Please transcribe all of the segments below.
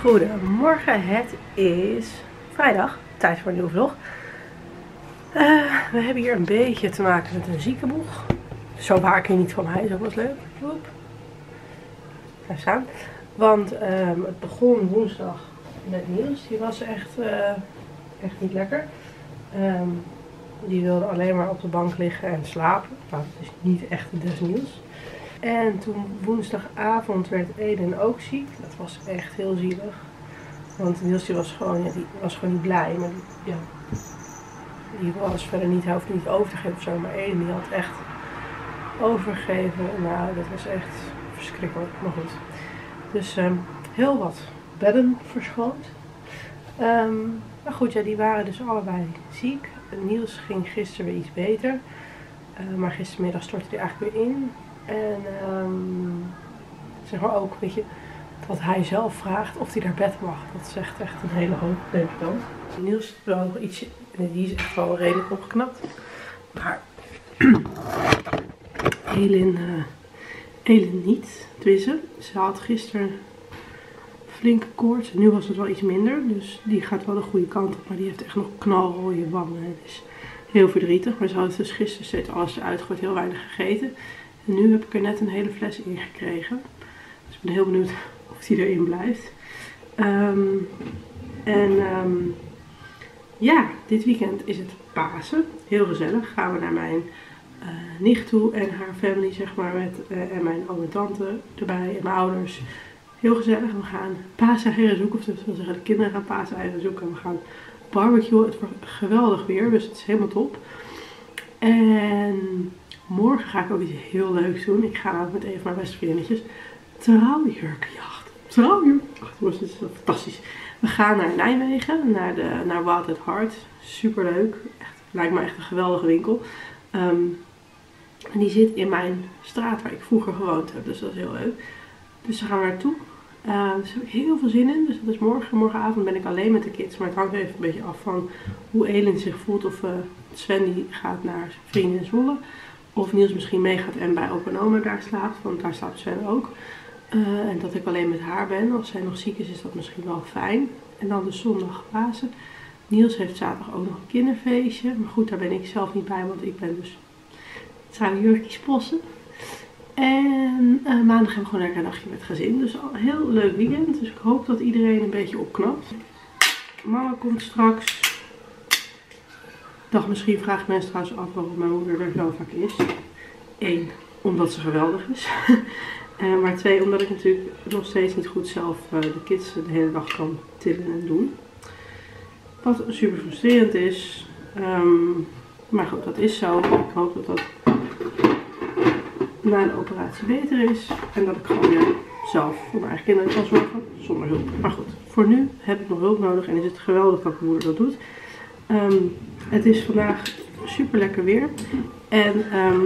Goedemorgen, het is vrijdag, tijd voor een nieuwe vlog. We hebben hier een beetje te maken met een ziekenboeg. Zo waar ik hier niet van mij, zo was leuk. Oep. Daar staan. Want het begon woensdag met Niels. Die was echt niet lekker. Die wilde alleen maar op de bank liggen en slapen. Nou, dat is niet echt des Niels. En toen woensdagavond werd Eden ook ziek. Dat was echt heel zielig. Want Niels die was gewoon niet blij. Maar die was verder niet, hij hoefde niet over te geven of zo. Maar Eden die had echt overgegeven. Nou, dat was echt verschrikkelijk. Maar goed. Dus heel wat bedden verschoond. Maar goed, ja, die waren dus allebei ziek. Niels ging gisteren weer iets beter. Maar gistermiddag stortte hij eigenlijk weer in. En zeg maar ook, weet je, dat hij zelf vraagt of hij naar bed mag. Dat is echt een hele hoop, denk ik dan. Niels is wel nog ietsje, die is echt wel redelijk opgeknapt. Maar Elin niet. Tenminste, ze had gisteren flinke koorts. Nu was het wel iets minder, dus die gaat wel de goede kant op. Maar die heeft echt nog knalrode wangen. Het is heel verdrietig. Maar ze had dus gisteren steeds alles eruit gegooid, heel weinig gegeten. En nu heb ik er net een hele fles in gekregen. Dus ik ben heel benieuwd of die erin blijft. Ja, dit weekend is het Pasen. Heel gezellig. Gaan we naar mijn nicht toe en haar family, zeg maar. En mijn oom en tante erbij en mijn ouders. Heel gezellig. We gaan paaseieren zoeken. Of dat wil zeggen, de kinderen gaan paaseieren zoeken. En we gaan barbecuen. Het wordt geweldig weer, dus het is helemaal top. En morgen ga ik ook iets heel leuks doen. Ik ga namelijk met een van mijn beste vriendinnetjes trouwjurkenjacht. Ach, dit is fantastisch. We gaan naar Nijmegen, naar Wild at Heart. Super leuk. Lijkt me echt een geweldige winkel. En die zit in mijn straat waar ik vroeger gewoond heb. Dus dat is heel leuk. Dus daar gaan we naartoe. Dus daar heb ik heel veel zin in. Dus dat is morgen. Morgenavond ben ik alleen met de kids. Maar het hangt even een beetje af van hoe Elin zich voelt. Of Sven die gaat naar vrienden in Zwolle. Of Niels misschien meegaat en bij opa en oma daar slaapt. Want daar slaapt Sven ook. En dat ik alleen met haar ben. Als zij nog ziek is dat misschien wel fijn. En dan de zondag Pasen. Niels heeft zaterdag ook nog een kinderfeestje. Maar goed, daar ben ik zelf niet bij. Want ik ben dus trouwjurkjes possen. En maandag hebben we gewoon lekker een nachtje met het gezin. Dus al een heel leuk weekend. Dus ik hoop dat iedereen een beetje opknapt. Mama komt straks. Dag, misschien vragen mensen trouwens af waarom mijn moeder er zo vaak is. 1, omdat ze geweldig is. Maar 2, omdat ik natuurlijk nog steeds niet goed zelf de kids de hele dag kan tillen en doen. Wat super frustrerend is. Maar goed, dat is zo. Ik hoop dat dat na de operatie beter is. En dat ik gewoon weer zelf voor mijn eigen kinderen kan zorgen. Zonder hulp. Maar goed, voor nu heb ik nog hulp nodig. En is het geweldig dat mijn moeder dat doet. Het is vandaag super lekker weer. En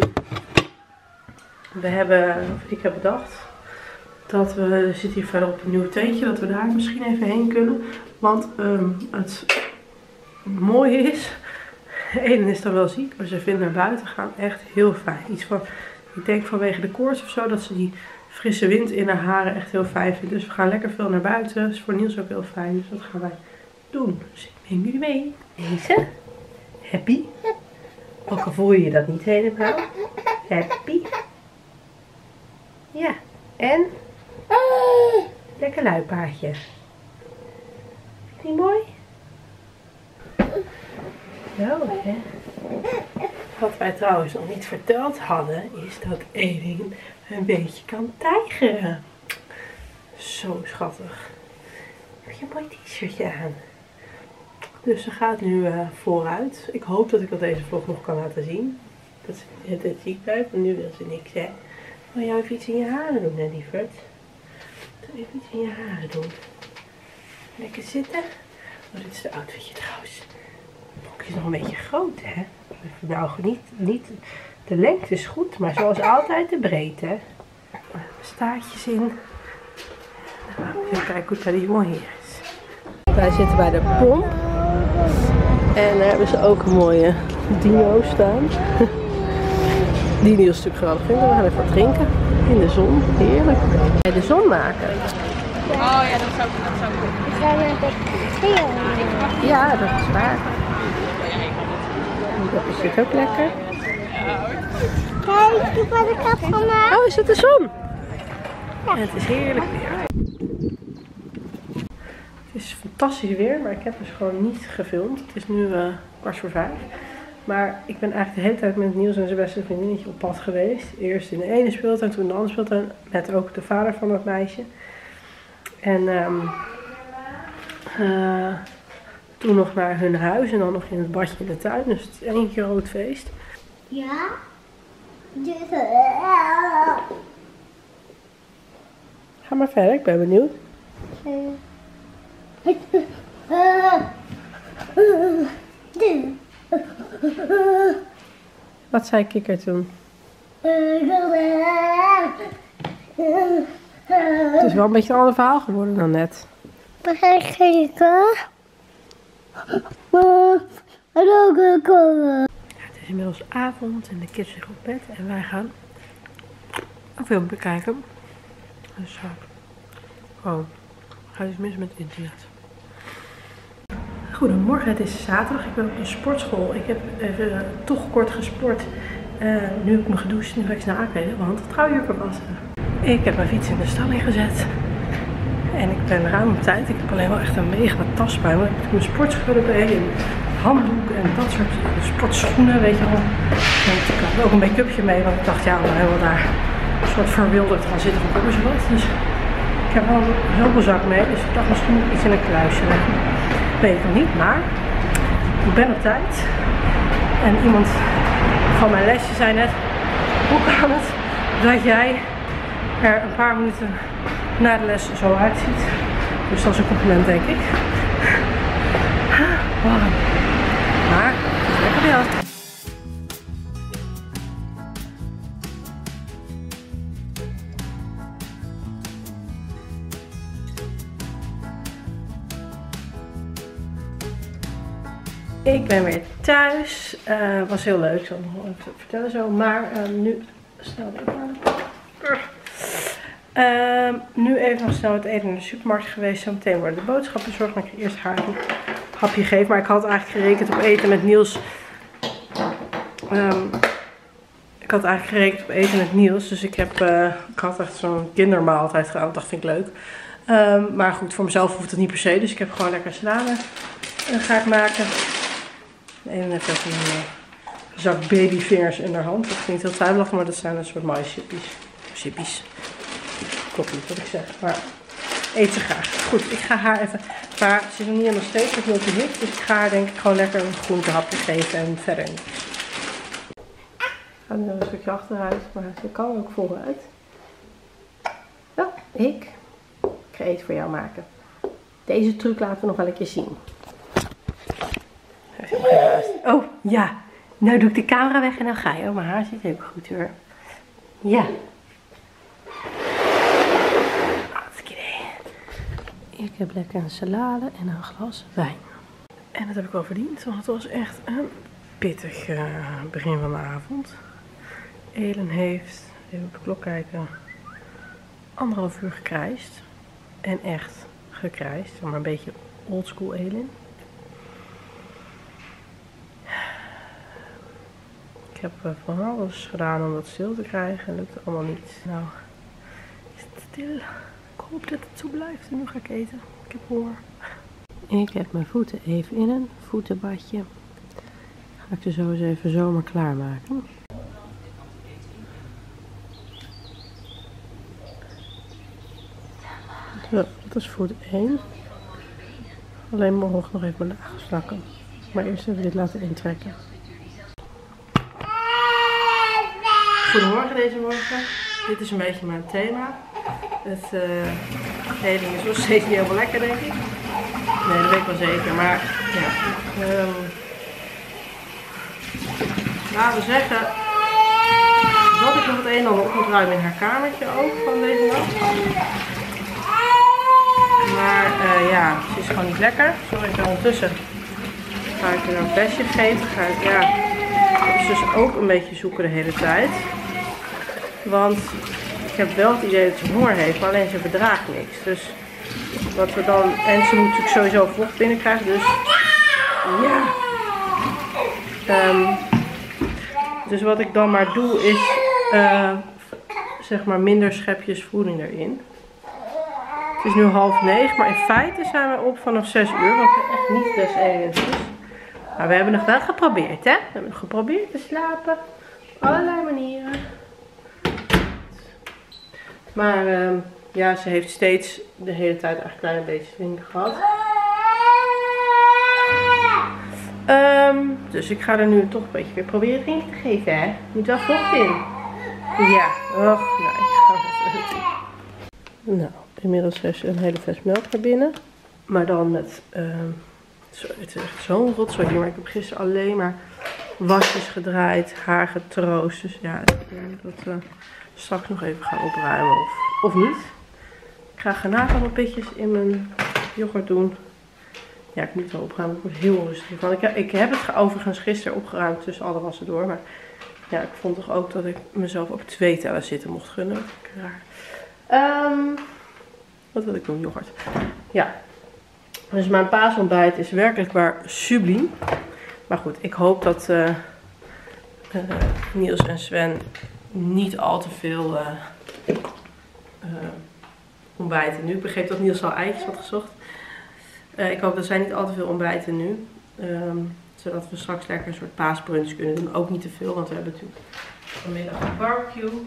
ik heb bedacht dat we zitten hier verder op een nieuw tentje. Dat we daar misschien even heen kunnen. Want het mooie is, Eden is dan wel ziek. Maar ze vindt naar buiten gaan echt heel fijn. Iets van, ik denk vanwege de koorts of zo, dat ze die frisse wind in haar haren echt heel fijn vindt. Dus we gaan lekker veel naar buiten. Dat is voor Niels ook heel fijn. Dus dat gaan wij doen. Dus ik neem jullie mee. Deze. Happy. Ook al voel je dat niet helemaal. Happy. Ja. En? Lekker luipaardje. Niet mooi? Zo, hè. Wat wij trouwens nog niet verteld hadden, is dat Elin een beetje kan tijgeren. Zo schattig. Heb je een mooi t-shirtje aan? Dus ze gaat nu vooruit. Ik hoop dat ik dat deze vlog nog kan laten zien. Dat ze het ziek blijft, maar nu wil ze niks, hè. Wil jij even iets in je haren doen, hè, lieverd? Doe even iets in je haren doen. Lekker zitten. Oh, dit is de outfitje trouwens. Het broekje is nog een beetje groot, hè. Nou, niet de lengte is goed, maar zoals altijd de breedte. Staartjes in. Even kijken hoe die jongen hier is. Wij zitten bij de pomp. En daar hebben ze ook een mooie dino staan. Die Niels natuurlijk geweldig vindt. We gaan even wat drinken in de zon. Heerlijk. Bij de zon maken. Oh ja, dat zou goed. We gaan naar de kasteel. Ja, dat is waar. Dat zit ook lekker. Kijk, ik heb de kat gemaakt. Oh, is het de zon? Ja. En het is heerlijk weer. Het is fantastisch weer, maar ik heb dus gewoon niet gefilmd. Het is nu 4:15. Maar ik ben eigenlijk de hele tijd met Niels en zijn beste vriendinnetje op pad geweest. Eerst in de ene speeltuin, toen in de andere speeltuin. Met ook de vader van dat meisje. En toen nog naar hun huis en dan nog in het badje in de tuin. Dus het is één groot feest. Ja? Ga maar verder, ik ben benieuwd. Wat zei Kikker toen? Het is wel een beetje een ander verhaal geworden dan net. We gaan kijken. Het is inmiddels avond en de kids liggen op bed en wij gaan een film bekijken. Dus oh, gaat iets mis met internet. Goedemorgen, het is zaterdag. Ik ben op een sportschool. Ik heb even toch kort gesport. Nu heb ik me gedoucht, nu ga ik snel aankleden, want het trouwjurken was. Ik heb mijn fiets in de stalling gezet. En ik ben ruim op tijd. Ik heb alleen wel echt een mega tas bij me. Ik heb mijn sportspullen bij, een handdoek en dat soort sportschoenen, weet je wel. En ik had ook een make-upje mee, want ik dacht, ja, maar helemaal daar een soort verwilderd gaan zitten van koppen wat. Dus ik heb wel een hulpelzak mee, dus ik dacht misschien moet ik iets in een kluisje leggen. Weet ik nog niet, maar ik ben op tijd. En iemand van mijn lesje zei net, hoe kan het dat jij er een paar minuten na de les zo uitziet? Dus dat is een compliment, denk ik. Wow. Maar, het is lekker weer. Ik ben weer thuis. Was heel leuk, ik zal nog wel even vertellen zo. Maar nu snel nu even nog snel het eten naar de supermarkt geweest. Zometeen worden de boodschappen bezorgd. Maar ik ga eerst haar een hapje geven. Maar ik had eigenlijk gerekend op eten met Niels. Ik had eigenlijk gerekend op eten met Niels. Dus ik had echt zo'n kindermaaltijd gedaan. Dat vind ik leuk. Maar goed, voor mezelf hoeft het niet per se. Dus ik heb gewoon lekker salade. Ga ik maken. De ene heeft ook een zak babyvingers in haar hand. Dat klinkt heel twijfelachtig, maar dat zijn een soort maïschippies. Chippies. Klopt niet wat ik zeg, maar eet ze graag. Goed, ik ga haar even, maar ze is nog niet helemaal steeds, ik wil te hip, dus ik ga haar denk ik gewoon lekker een groentehapje geven en verder niet. Ik ga nu een stukje achteruit, maar ze kan ook vooruit. Ja, ik ga eten voor jou maken. Deze truc laten we nog wel een keer zien. Oh, ja. Nou doe ik de camera weg en dan ga je. Oh, mijn haar zit heel goed hoor. Ja. Hartstikke idee. Ik heb lekker een salade en een glas wijn. En dat heb ik wel verdiend, want het was echt een pittig begin van de avond. Elen heeft, even op de klok kijken, 1,5 uur gekrijsd. En echt gekrijsd, maar een beetje oldschool Elen. Ik heb van alles gedaan om dat stil te krijgen. Lukte allemaal niet. Nou, is het stil. Ik hoop dat het zo blijft. En nu ga ik eten. Ik heb honger. Ik heb mijn voeten even in een voetenbadje. Ga ik er zo eens even zomaar klaarmaken. Zo, dat is voet 1. Alleen morgen nog even mijn nagels snakken. Maar eerst even dit laten intrekken. Goedemorgen deze morgen. Dit is een beetje mijn thema. Het kleding is nog steeds niet helemaal lekker, denk ik. Nee, dat weet ik wel zeker. Maar ja, laten we zeggen dat ik nog het een en ander op moet ruimen in haar kamertje ook van deze nacht. Maar ja, ze is gewoon niet lekker. Sorry, ik ondertussen ga ik haar een flesje geven. Ga ik, ja, ik heb dus ook een beetje zoeken de hele tijd. Want ik heb wel het idee dat ze honger heeft, maar alleen ze verdraagt niks. Dus Wat we dan, en ze moet natuurlijk sowieso vocht binnenkrijgen, dus ja. Dus wat ik dan maar doe is, zeg maar minder schepjes voeding erin. Het is nu 8:30, maar in feite zijn we op vanaf 6 uur, wat echt niet des ergens is. Maar we hebben nog wel geprobeerd, hè? We hebben nog geprobeerd te slapen. Op allerlei manieren. Maar ja, ze heeft steeds de hele tijd eigenlijk kleine beetje drinken gehad. Dus ik ga er nu toch een beetje weer proberen drinken te geven, hè? Moet wel vocht in. Ja, och, nou, ik ga het even. Nou, inmiddels heeft ze een hele fles melk naar binnen. Maar dan met, het is echt zo'n rotzooi hier. Maar ik heb gisteren alleen maar wasjes gedraaid, haar getroost. Dus ja, ik denk dat we straks nog even gaan opruimen of niet. Ik ga garnalenpitjes in mijn yoghurt doen. Ja, ik moet het wel opruimen. Ik word heel onrustig van. Ik heb het overigens gisteren opgeruimd tussen alle wassen door. Maar ja, ik vond toch ook dat ik mezelf ook 2 tellen zitten mocht gunnen. Raar. Wat wil ik doen? Yoghurt. Ja. Dus mijn paasontbijt is werkelijk waar subliem. Maar goed, ik hoop dat Niels en Sven niet al te veel ontbijten nu. Ik begreep dat Niels al eitjes had gezocht. Ik hoop dat zij niet al te veel ontbijten nu. Zodat we straks lekker een soort paasbrunch kunnen doen. Ook niet te veel, want we hebben natuurlijk vanmiddag een barbecue.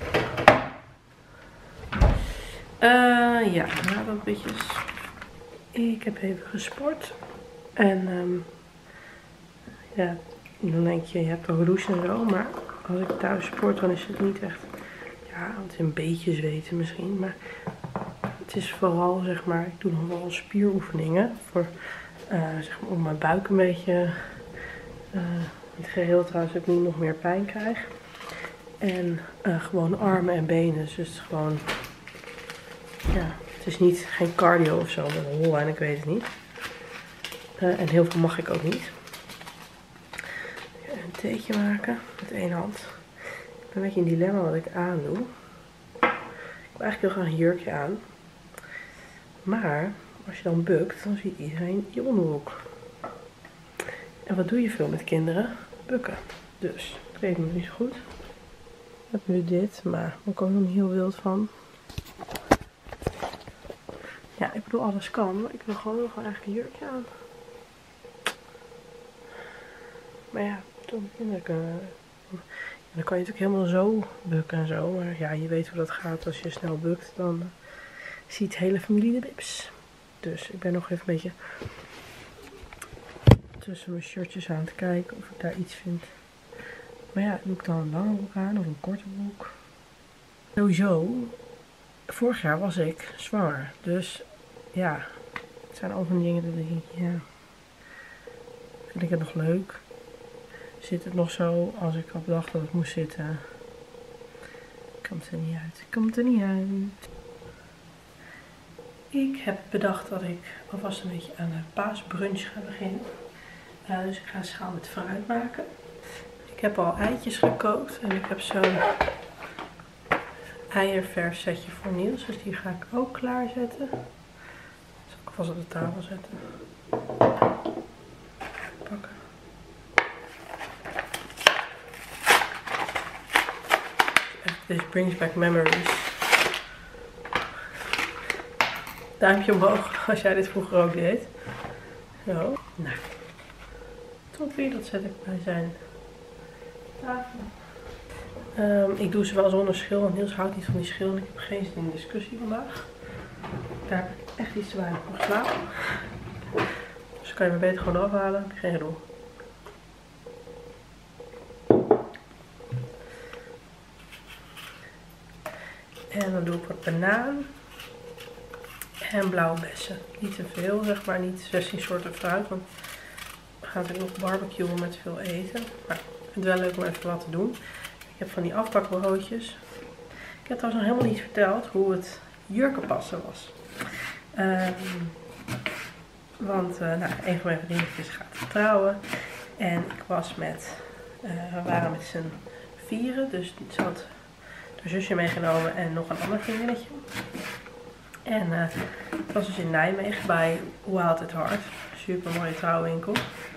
Ja, nadelbitjes. Ik heb even gesport. En ja, dan denk je hebt een douche en zo. Maar als ik thuis sport, dan is het niet echt. Ja, het is een beetje zweten misschien. Maar het is vooral, zeg maar, ik doe nog wel spieroefeningen. Voor, zeg maar, om mijn buik een beetje. Niet geheel trouwens, dat ik nu nog meer pijn krijg. En gewoon armen en benen. Dus het is gewoon. Ja, het is niet geen cardio of zo met een hol en ik weet het niet. En heel veel mag ik ook niet. Een theetje maken met 1 hand. Ik ben een beetje in dilemma wat ik aandoe. Ik wil eigenlijk heel graag een jurkje aan. Maar als je dan bukt, dan ziet iedereen je onderbroek. En wat doe je veel met kinderen? Bukken. Dus, ik weet het niet zo goed. Ik heb nu dit, maar ik kom er niet heel wild van. Ja, ik bedoel, alles kan, maar ik wil gewoon nog eigenlijk een jurkje aan. Maar ja, toen kinderen kunnen. Dan kan je natuurlijk helemaal zo bukken en zo. Maar ja, je weet hoe dat gaat. Als je snel bukt, dan ziet de hele familie de bips. Dus ik ben nog even een beetje tussen mijn shirtjes aan te kijken of ik daar iets vind. Maar ja, doe ik dan een lange broek aan of een korte broek? Sowieso, vorig jaar was ik zwanger. Dus ja, het zijn al van die dingen dat ik denk, ja, vind ik het nog leuk? Zit het nog zo als ik had bedacht dat het moest zitten? Komt er niet uit. Komt er niet uit. Ik heb bedacht dat ik alvast een beetje aan de paasbrunch ga beginnen. Dus ik ga een schaal met fruit maken. Ik heb al eitjes gekookt en ik heb zo'n eierverf setje voor Niels. Dus die ga ik ook klaarzetten. Zal ik alvast op de tafel zetten. Pakken. This brings back memories. Duimpje omhoog als jij dit vroeger ook deed. Zo. Nou. Toppie, dat zet ik bij zijn tafel. Ik doe ze wel zonder schil, want Niels houdt niet van die schil en ik heb geen zin in discussie vandaag. Daar heb ik echt iets te weinig voor geslapen. Dus kan je me beter gewoon afhalen, geen gedoe. En dan doe ik wat banaan en blauwe bessen. Niet te veel, zeg maar, niet 16 soorten fruit, want we gaan natuurlijk nog barbecuen met veel eten. Maar ik vind het wel leuk om even wat te doen. Ik heb van die afbakbroodjes. Ik heb trouwens nog helemaal niet verteld hoe het jurkenpassen was. Want nou, een van mijn vriendjes gaat trouwen. En ik was met, we waren met z'n 4, dus ze had haar zusje meegenomen en nog een ander vriendinnetje. En het was dus in Nijmegen bij Wild at Heart. Super mooie trouwwinkel.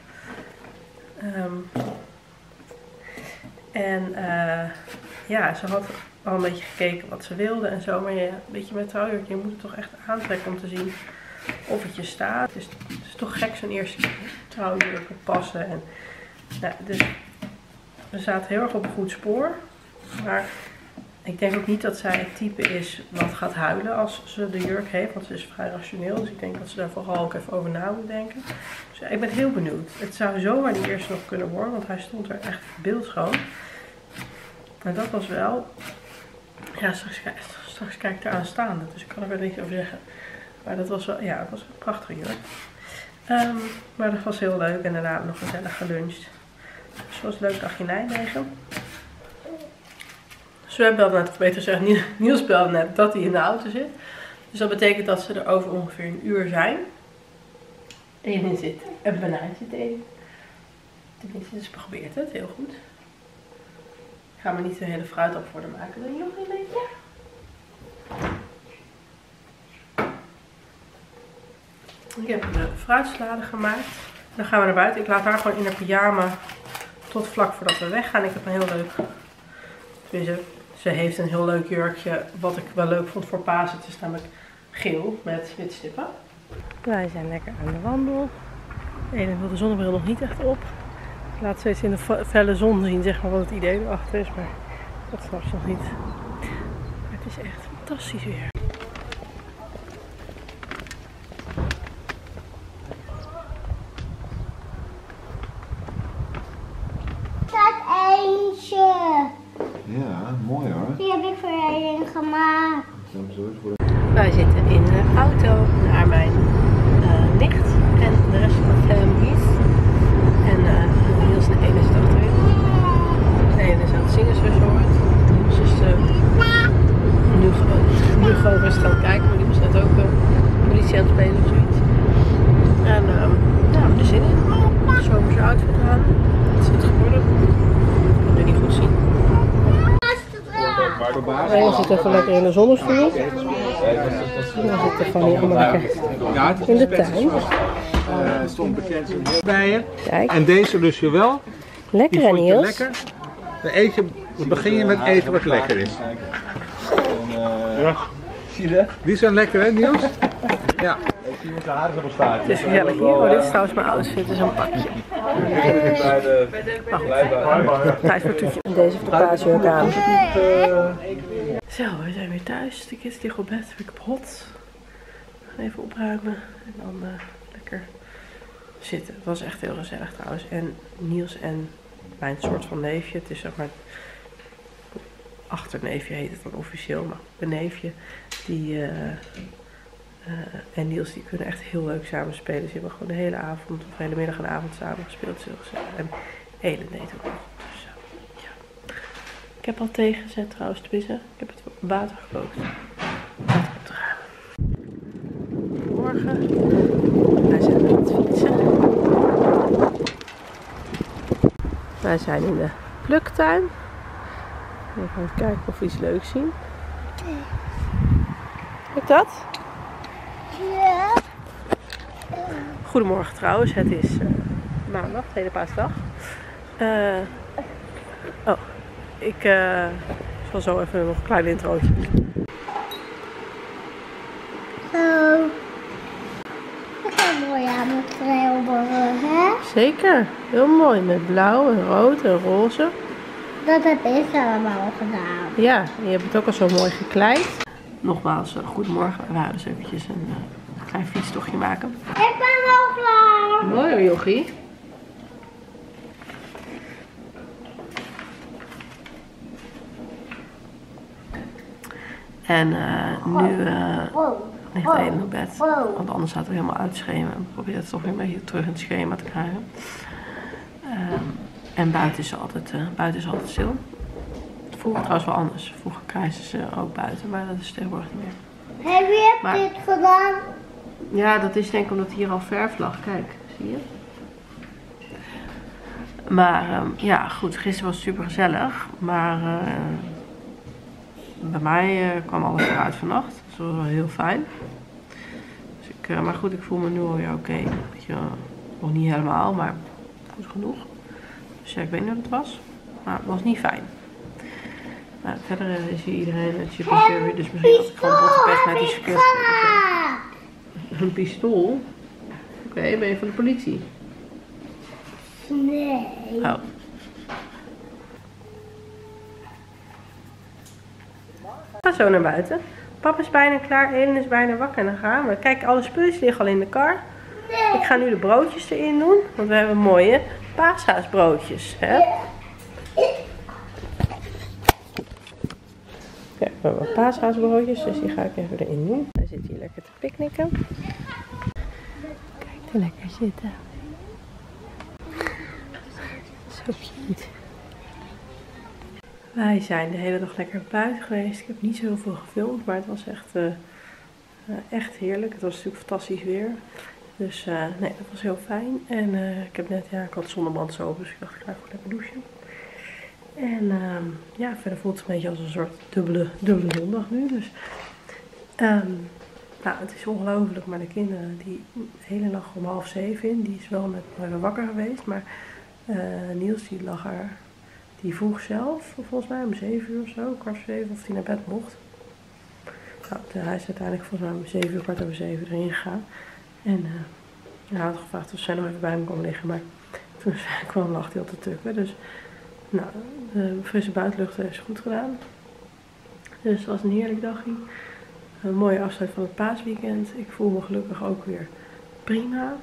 Ja, ze had al een beetje gekeken wat ze wilde en zo. Maar ja, weet je, met trouwjurk, je moet het toch echt aantrekken om te zien of het je staat. Dus het is toch gek zo'n eerste trouwjurk passen. En, nou, dus we zaten heel erg op een goed spoor. Maar ik denk ook niet dat zij het type is wat gaat huilen als ze de jurk heeft. Want ze is vrij rationeel. Dus ik denk dat ze daar vooral ook even over na moet denken. Dus ja, ik ben heel benieuwd. Het zou zomaar die eerste nog kunnen worden. Want hij stond er echt beeldschoon. Maar dat was wel... Ja, straks kijk ik er aanstaande. Dus ik kan er wel niks over zeggen. Maar dat was wel... Ja, het was een prachtige jurk. Maar dat was heel leuk. En daarna nog gezellig geluncht. Dus het was een leuk dagje in Nijmegen. Sven belde net, of beter zeggen, Niels belde net dat hij in de auto zit. Dus dat betekent dat ze er over ongeveer een uur zijn. En hierin zit een banaantje te eten. Tenminste, ze probeert het heel goed. Ik ga maar niet de hele fruit op voor haar maken. Wil je nog een beetje? Ik heb de fruitsalade gemaakt. Dan gaan we naar buiten. Ik laat haar gewoon in haar pyjama tot vlak voordat we weggaan. Ik heb een heel leuk... Ze heeft een heel leuk jurkje, wat ik wel leuk vond voor Pasen. Het is namelijk geel met wit stippen. Wij zijn lekker aan de wandel. Eden wil de zonnebril nog niet echt op. Ik laat steeds in de felle zon zien, zeg maar, wat het idee erachter is. Maar dat straks nog niet. Maar het is echt fantastisch weer. Ja, mooi hoor. Die heb ik voor jullie gemaakt. Wij zitten in de auto naar mijn nicht en de rest van de families. En Niels de ene is achterin. De ene is aan het zingen zoals je hoort. Niels is nu gewoon rustig aan het kijken, maar die was net ook politie aan het spelen of zoiets. En ja, we hebben er zin in. Zomerse outfit aan. Wat is het geworden? Ik kan het niet goed zien. Wij zitten even lekker in de zonnestoel. En dan zitten van hier allemaal lekker in de tuin. Stond bekend bij je. Kijk. En deze lust je wel. Lekker Die hè, vond je Niels? lekker. Dan begin je met eten wat lekker is. Ja. Zie je dat? Die zijn lekker hè, Niels? Ja. Het is gezellig hier. Oh, dit is trouwens mijn outfit. Dit is een pakje. Tijd voor het toetje. Deze heeft de paasjurk aan. Zo, we zijn weer thuis. De kids liggen op bed. Ik heb hot. We gaan even opruimen. En dan lekker zitten. Het was echt heel gezellig trouwens. En Niels en mijn soort van neefje. Het is zeg maar... achterneefje heet het dan officieel. Maar een neefje. Die... en Niels die kunnen echt heel leuk samen spelen. Ze hebben gewoon de hele avond of de hele middag en avond samen gespeeld. En Eden deed ook nog. Dus, ja. Ik heb al thee gezet trouwens, tenminste. Ik heb het water gekookt. Water op te ruimen. Goedemorgen. Wij zijn aan het fietsen. Wij zijn in de pluktuin. We gaan kijken of we iets leuks zien. Lukt dat? Ja. Goedemorgen trouwens, het is maandag, tweede paasdag. Ik zal zo even nog een klein introotje doen. Zo. Dat is mooi aan het schilderen, hè? Zeker, heel mooi met blauw en rood en roze. Dat heb ik allemaal gedaan. Ja, je hebt het ook al zo mooi gekleid. Nogmaals, goedemorgen. We gaan dus eventjes een klein fietstochtje maken. Ik ben wel klaar. Mooi hoor, jochie. En nu ligt hij in bed. Want anders staat hij helemaal uit het schema. Ik probeer het toch weer een beetje terug in het schema te krijgen. En buiten is altijd stil. Vroeger trouwens wel anders. Vroeger krijgen ze ook buiten, maar dat is tegenwoordig niet meer. Heb je dit gedaan? Ja, dat is denk ik omdat hier al verf lag. Kijk, zie je? Maar ja, goed. Gisteren was het super gezellig. Maar bij mij kwam alles eruit vannacht. Dus dat was wel heel fijn. Dus maar goed, ik voel me nu alweer oké. Nog niet helemaal, maar goed genoeg. Dus ja, ik weet niet wat het was. Maar het was niet fijn. Maar verder zie je iedereen het chipje weer. Dus misschien had ik gewoon bottenpech met iets verkeerd. Een pistool? Oké, ben je van de politie? Nee. Oh. Ik ga zo naar buiten. Papa is bijna klaar, Elen is bijna wakker en dan gaan we. Kijk, alle spullen liggen al in de kar. Ik ga nu de broodjes erin doen, want we hebben mooie paashaasbroodjes. Hè? Kijk, we hebben paashaasbroodjes, dus die ga ik even erin doen. Hij zit hier lekker te picknicken. Kijk, te lekker zitten. Zo cute. Wij zijn de hele dag lekker buiten geweest. Ik heb niet zo heel veel gefilmd, maar het was echt heerlijk. Het was natuurlijk fantastisch weer. Dus nee, dat was heel fijn. En ik heb net, ik had zonnebrand zo op, dus ik dacht ik ga even lekker douchen. En ja, verder voelt het een beetje als een soort dubbele zondag nu. Dus nou, het is ongelooflijk, maar de kinderen die de hele nacht om 6:30 in, die is wel net wakker geweest. Maar Niels die lag er, die vroeg zelf, volgens mij om 7 uur of zo, 6:15 of hij naar bed mocht. Nou, hij is uiteindelijk volgens mij om 7 uur, 7:15 erin gegaan. En hij had gevraagd of zij nog even bij me kon liggen, maar toen kwam lag hij al te tukken. Dus nou, de frisse buitenlucht heeft goed gedaan. Dus het was een heerlijk dagje. Een mooie afsluit van het paasweekend. Ik voel me gelukkig ook weer prima.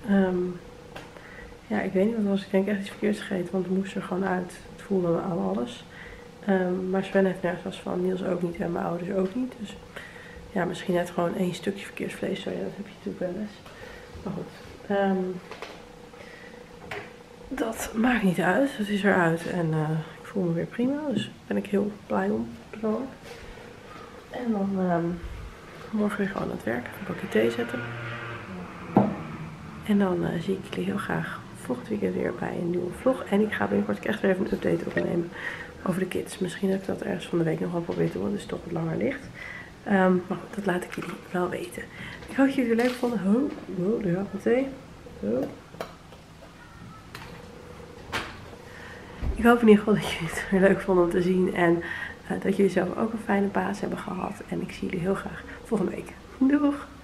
Ja, ik weet niet wat het was. Ik denk echt iets verkeerds gegeten, want het moest er gewoon uit. Het voelde me aan alles. Maar Sven heeft nergens last van, Niels ook niet en mijn ouders ook niet. Dus ja, misschien net gewoon 1 stukje verkeerd vlees. Zo, ja, dat heb je natuurlijk wel eens. Maar goed. Dat maakt niet uit. Het is eruit. En ik voel me weer prima. Dus daar ben ik heel blij om. Persoonlijk. En dan morgen weer gewoon aan het werk. Een bakje thee zetten. En dan zie ik jullie heel graag volgend weekend weer bij een nieuwe vlog. En ik ga binnenkort echt weer even een update opnemen over de kids. Misschien heb ik dat ergens van de week nog wel proberen te doen. Dus het toch wat langer ligt. Maar goed, dat laat ik jullie wel weten. Ik hoop dat jullie het leuk vonden. Oh, de hap thee. Oh. Ik hoop in ieder geval dat jullie het weer leuk vonden om te zien. En dat jullie zelf ook een fijne paas hebben gehad. En ik zie jullie heel graag volgende week. Doeg!